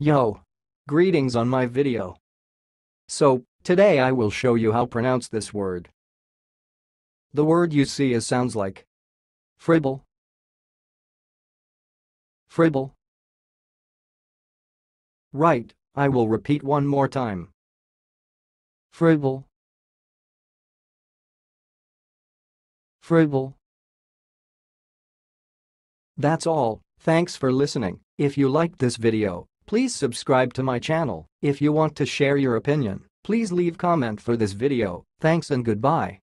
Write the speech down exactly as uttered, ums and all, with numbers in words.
Yo! Greetings on my video. So, today I will show you how to pronounce this word. The word you see is sounds like fribble, fribble. Right, I will repeat one more time. Fribble, fribble. That's all, thanks for listening. If you liked this video, please subscribe to my channel. If you want to share your opinion, please leave comment for this video. Thanks and goodbye.